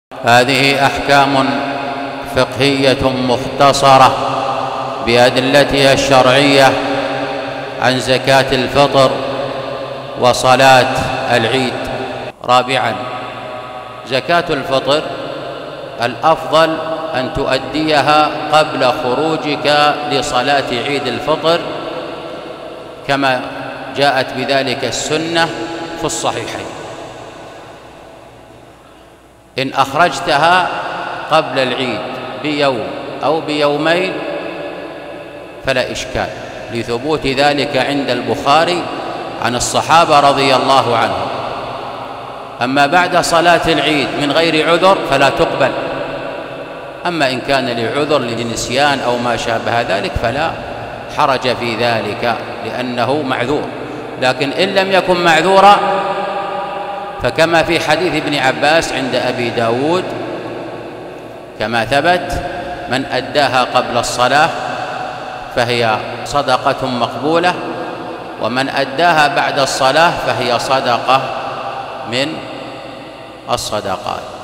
هذه أحكام فقهية مختصرة بأدلتها الشرعية عن زكاة الفطر وصلاة العيد. رابعا، زكاة الفطر الأفضل أن تؤديها قبل خروجك لصلاة عيد الفطر، كما جاءت بذلك السنة في الصحيحين. إن أخرجتها قبل العيد بيوم أو بيومين فلا إشكال، لثبوت ذلك عند البخاري عن الصحابة رضي الله عنهم. أما بعد صلاة العيد من غير عذر فلا تقبل. أما إن كان لعذر لنسيان أو ما شابه ذلك فلا حرج في ذلك لأنه معذور. لكن إن لم يكن معذورا فكما في حديث ابن عباس عند أبي داود كما ثبت: من أداها قبل الصلاة فهي صدقة مقبولة، ومن أداها بعد الصلاة فهي صدقة من الصدقات.